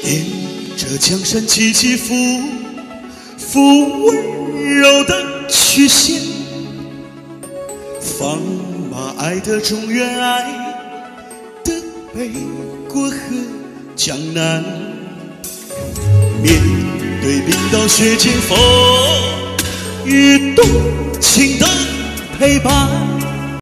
沿着江山起起伏伏，温柔的曲线，放马爱的中原，爱的北过河江南。面对冰刀雪剑风雨，多情的陪伴。